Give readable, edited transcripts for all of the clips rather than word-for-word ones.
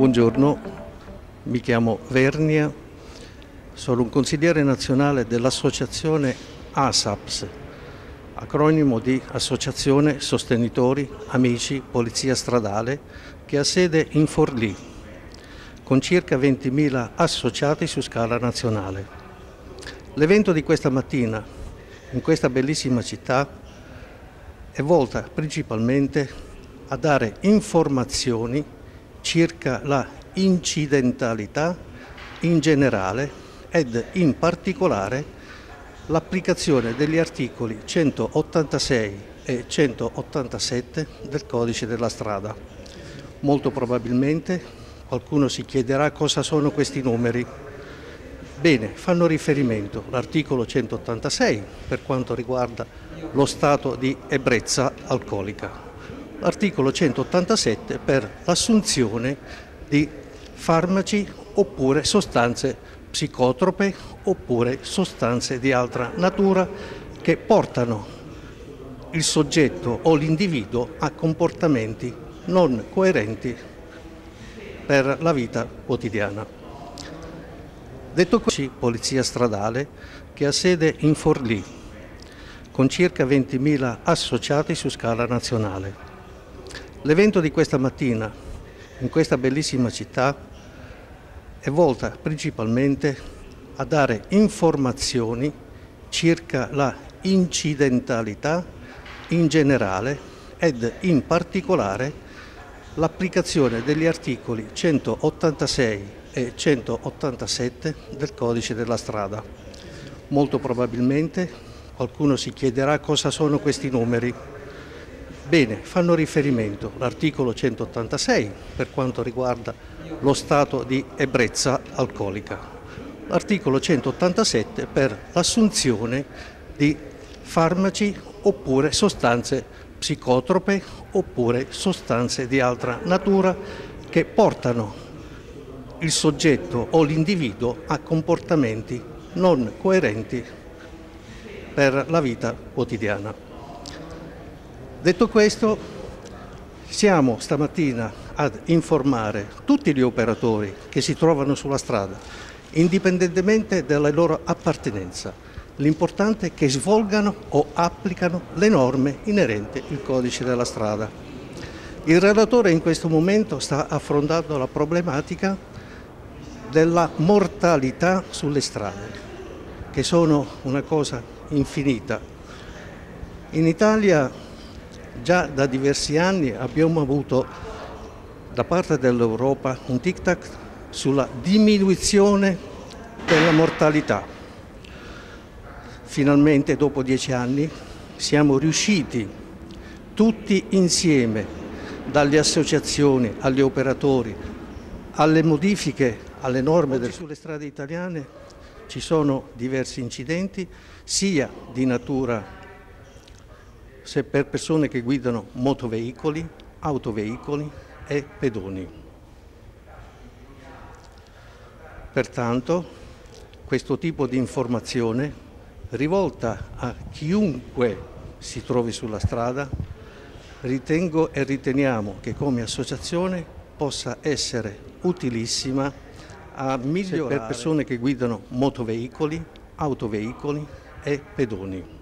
Buongiorno, mi chiamo Vernia, sono un consigliere nazionale dell'associazione ASAPS, acronimo di Associazione Sostenitori Amici Polizia Stradale, che ha sede in Forlì, con circa 20.000 associati su scala nazionale. L'evento di questa mattina, in questa bellissima città, è volta principalmente a dare informazioni circa la incidentalità in generale ed in particolare l'applicazione degli articoli 186 e 187 del Codice della Strada. Molto probabilmente qualcuno si chiederà cosa sono questi numeri. Bene, fanno riferimento all'articolo 186 per quanto riguarda lo stato di ebbrezza alcolica. L'articolo 187 per l'assunzione di farmaci oppure sostanze psicotrope oppure sostanze di altra natura che portano il soggetto o l'individuo a comportamenti non coerenti per la vita quotidiana. Detto così, Polizia Stradale che ha sede in Forlì, con circa 20.000 associati su scala nazionale. L'evento di questa mattina, in questa bellissima città, è volta principalmente a dare informazioni circa la incidentalità in generale ed in particolare l'applicazione degli articoli 186 e 187 del Codice della Strada. Molto probabilmente qualcuno si chiederà cosa sono questi numeri. Bene, fanno riferimento all'articolo 186 per quanto riguarda lo stato di ebbrezza alcolica, l'articolo 187 per l'assunzione di farmaci oppure sostanze psicotrope oppure sostanze di altra natura che portano il soggetto o l'individuo a comportamenti non coerenti per la vita quotidiana. Detto questo, siamo stamattina ad informare tutti gli operatori che si trovano sulla strada, indipendentemente dalla loro appartenenza. L'importante è che svolgano o applicano le norme inerenti al Codice della Strada. Il relatore in questo momento sta affrontando la problematica della mortalità sulle strade, che sono una cosa infinita. In Italia già da diversi anni abbiamo avuto da parte dell'Europa un tic-tac sulla diminuzione della mortalità. Finalmente, dopo 10 anni, siamo riusciti tutti insieme, dalle associazioni agli operatori, alle modifiche alle norme sulle strade italiane. Ci sono diversi incidenti, sia di natura se per persone che guidano motoveicoli, autoveicoli e pedoni. Pertanto, questo tipo di informazione rivolta a chiunque si trovi sulla strada, ritengo e riteniamo che come associazione possa essere utilissima a migliorare per persone che guidano motoveicoli, autoveicoli e pedoni.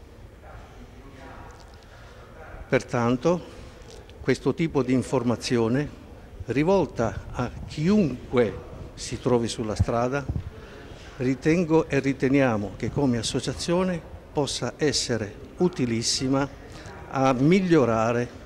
Pertanto, questo tipo di informazione rivolta a chiunque si trovi sulla strada, ritengo e riteniamo che come associazione possa essere utilissima a migliorare